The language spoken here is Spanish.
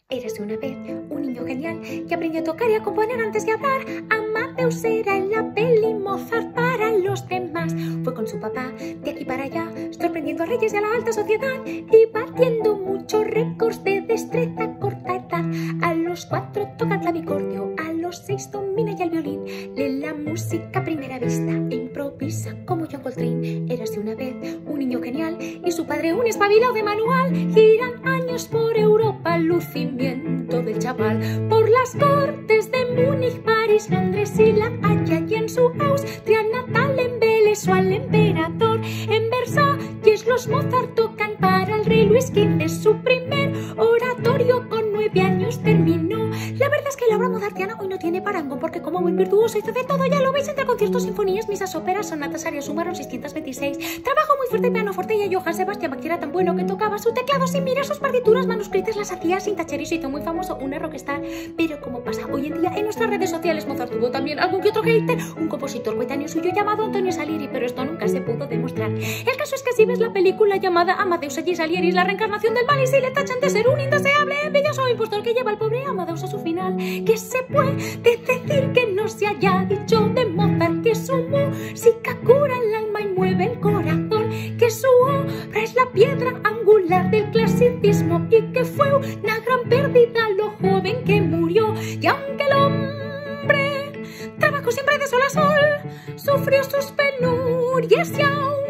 Érase una vez un niño genial que aprendió a tocar y a componer antes de hablar. Amadeus era en la peli Mozart para los demás. Fue con su papá de aquí para allá, sorprendiendo a reyes y a la alta sociedad y batiendo muchos récords de destreza a corta edad. A los 4 toca el clavicordio, a los 6 domina ya el violín. Lee la música a primera vista e improvisa como John Coltrane. Érase una vez un niño genial y su padre un espabilado de manual. Giran años por Europa, lucimiento del chaval. Por las cortes de Múnich, París, Londres y La Haya, y en su Austria natal embelesó al emperador. En Versalles los Mozart tocan para el rey Luis XV. Su primer oratorio con 9 años terminó. La verdad es que la obra mozartiana hoy no tiene parangón, porque como buen virtuoso hizo de todo, ya lo veis, entre conciertos, sinfonías, misas, óperas, sonatas, arias, sumaron 626. Trabajo muy fuerte, pianoforte, y a Johann Sebastian Bach era tan bueno que tocaba su teclado sin mirar sus partituras manuscritas, las hacía sin tachar y se hizo muy famoso, una rockstar. Pero como pasa hoy en día en nuestras redes sociales, Mozart tuvo también algún que otro hater, un compositor coetáneo suyo llamado Antonio Salieri, pero esto nunca se pudo demostrar. El caso es que si ves la película llamada Amadeus allí Salieri es la reencarnación del mal, y si le tachan de ser un indeseable, envidioso impostor que lleva al pobre Amadeus a su final. Que se puede decir que no se haya dicho de Mozart que su música cura el alma y mueve el corazón, que su obra es la piedra angular del clasicismo y que fue una gran pérdida lo joven que murió. Y aunque el hombre trabajó siempre de sol a sol, sufrió sus penurias y aún